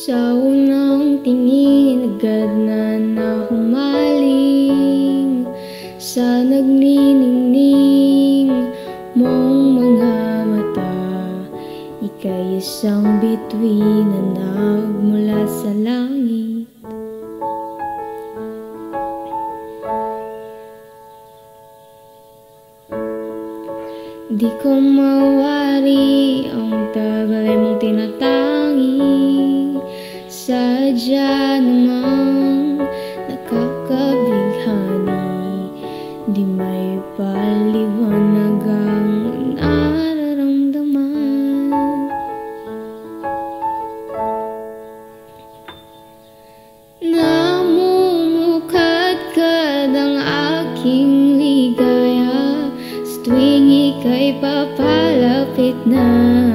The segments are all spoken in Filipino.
Sa unang tingin, agad na nahumaling sa nagniningning mong mga mata. Ika'y isang bituin na nagmula sa langit. Di ko mawari ang tagal mong tinatangi. Sadya namang nakakabighani, di may paliwanag ang nararamdaman. Namumukadkad ang aking ligaya sa tuwing ika'y papalapit na.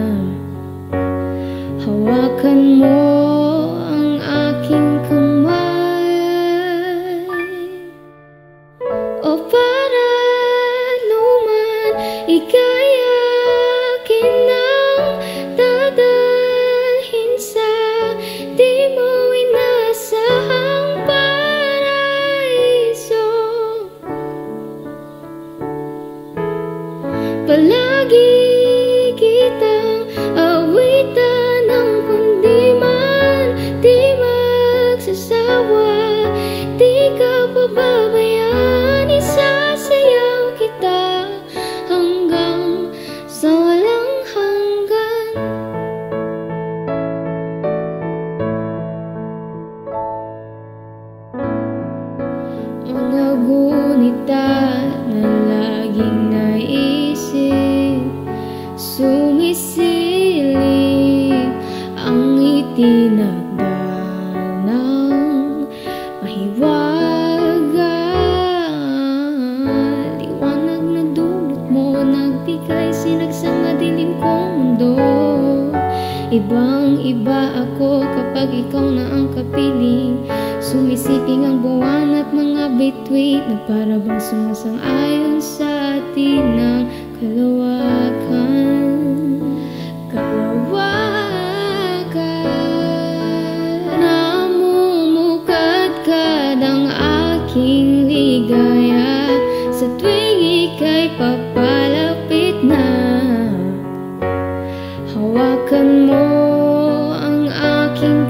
Hawakan mo ang aking kamay, o para luman ika'y akin nang dadalhin sa di mo inasahang paraiso. Palagi kitang awitan ng kundi man di magsasawa. Di ka pababayaan, isasayaw kita hanggang sa walang hanggan. Mga gunita na laging naisip, sumisilip ang itinakda ng mahiwaga. Liwanag na dulot mo, nagbigay sinagsang madilim kong mundo. Ibang iba ako kapag ikaw na ang kapiling. Sumisiping ang buwan at mga bituin na para bang sumasang-ayon sa atin ng kalawakan. Namumukadkad ang aking ligaya sa tuwing ika'y papalapit na. Hawakan mo ang aking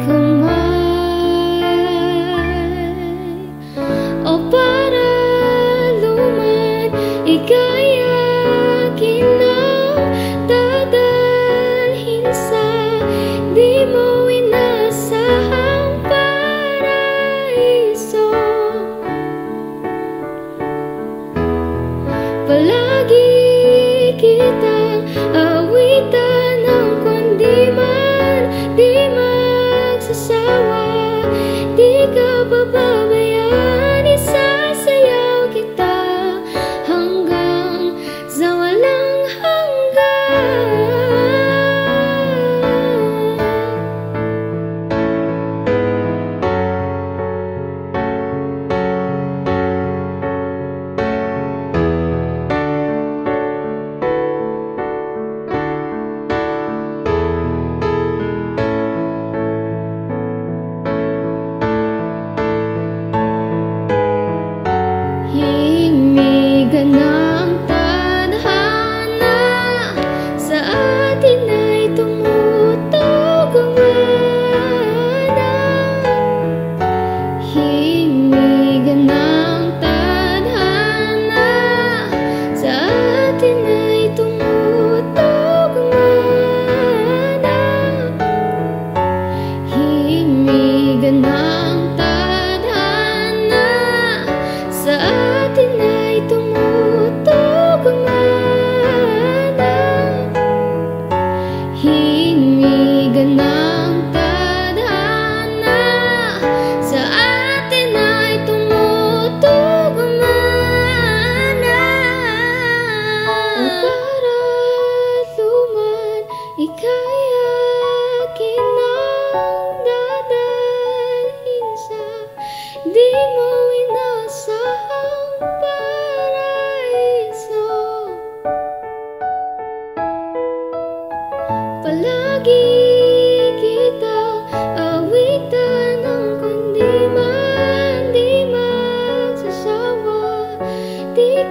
kamay, o para luman ika'y akin nang dadalhin sa di mo inasahang paraiso. Palagi kitang awitan ng kundi man di magsasawa. Di ka pababayaan, isasayaw kita hanggang sa walang hanggan.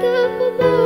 ka pa ba?